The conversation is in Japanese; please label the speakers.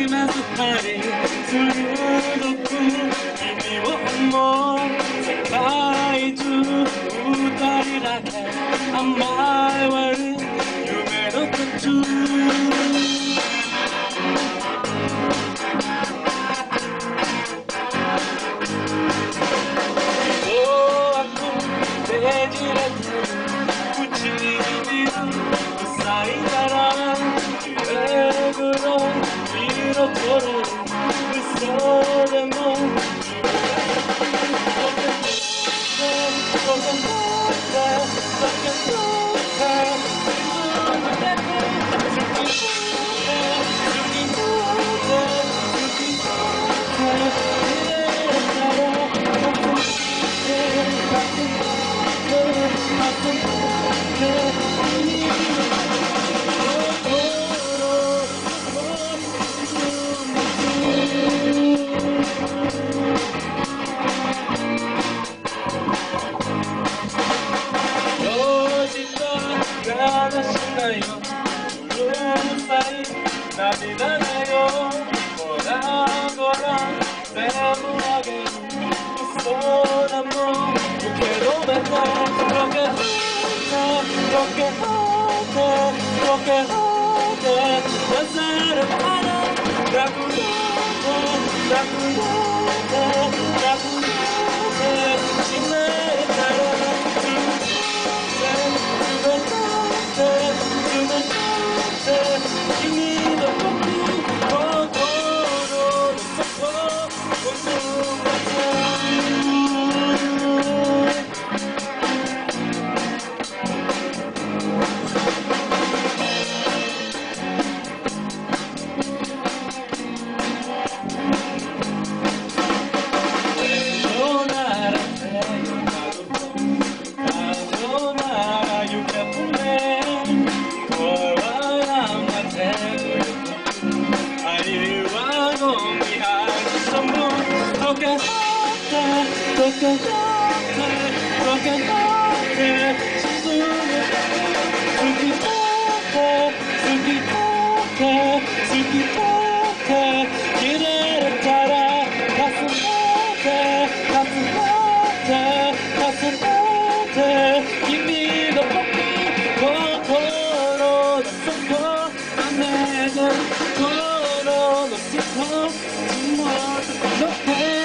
Speaker 1: きます針鋭く君を思う世界中二人だけ甘い割り夢の途中ねじれて唇塞いだら揺れぐの色とる嘘でも涙だよほらほら全部あげる嘘だもん受け止めてロケハートなさる花抱くのしないから君の心の底心の底、